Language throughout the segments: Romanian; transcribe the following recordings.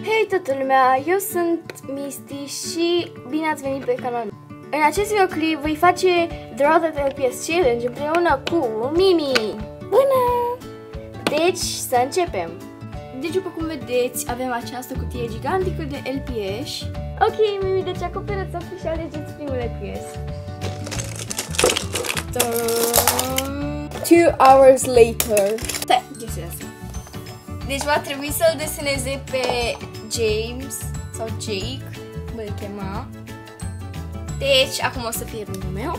Hei toată lumea, eu sunt Misty și bine ați venit pe canalul. În acest videoclip voi face The Road LPS Challenge împreună cu Mimi. Bună! Deci, să începem. Deci, după cum vedeți, avem această cutie gigantică de LPS. Ok, Mimi, deci acoperiți ochii și alegeți primul LPS. 2 hours later. Stai, chestia asta. Deci va trebui să-l deseneze pe James sau Jake, îl chema. Deci, acum o să fie rândul meu.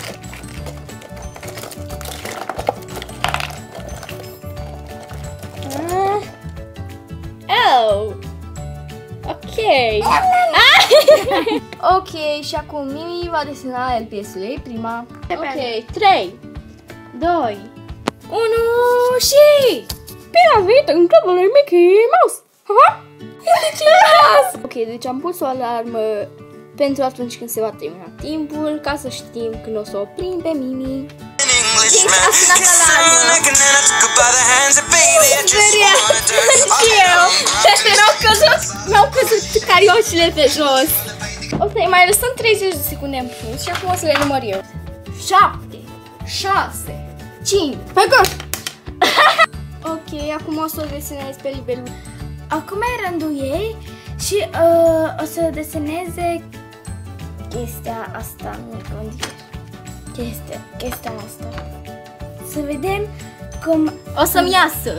Oh! Ok! Ok, și acum Mimi va desena LPS-ul ei, prima. Ok, 3, 2, 1 și... Bine ați venit în clubul lui Mickey Mouse! Ok, deci am pus o alarmă pentru atunci când se va termina timpul, ca să știm când o să oprim pe Mimi. James a sunat alarmă. Și eu. Și mi-au căzut carioșile pe jos. O să-i mai lăsăm 30 de secunde în plus și acum o să le număr eu. 7, 6, 5, pe gos! Ok, acum o să o desenez pe nivelul. Acum e rândul ei și o să deseneze chestia asta, chestia asta. Să vedem cum o să-mi iasă.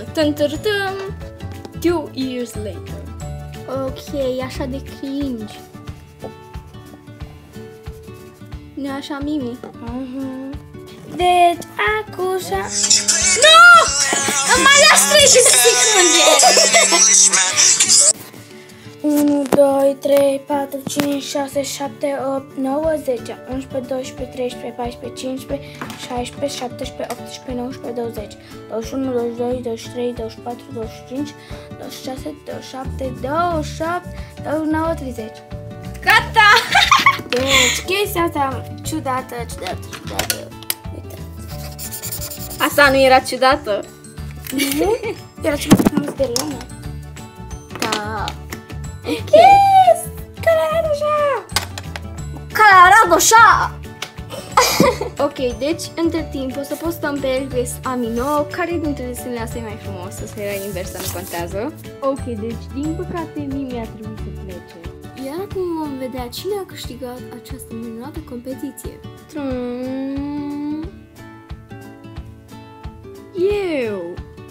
2 years later. Ok, așa de cringe. Nu așa, Mimi? Deci, acușa... Nu! Îmi mai las 30 secunde! 1, 2, 3, 4, 5, 6, 7, 8, 9, 10, 11, 12, 13, 14, 15, 16, 17, 18, 19, 20, 21, 22, 23, 24, 25, 26, 27, 28, 29, 30. Gata! Deci, chestia asta ciudată. Uite. Asta nu era ciudată. Nu? Era ceva frumos de lună. Da. Yes! Care arată așa? Care arată așa? Ok, deci, între timp, o să postăm pe LPS Amino. Care dintre desenele astea e mai frumos? Să se era inversă, nu contează. Ok, deci, din păcate, Mimi a trebuit să plece. Iar acum vom vedea cine a câștigat această minunată competiție. Eu!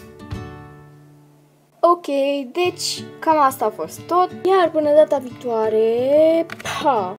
Ok, deci cam asta a fost tot. Iar până data viitoare, pa!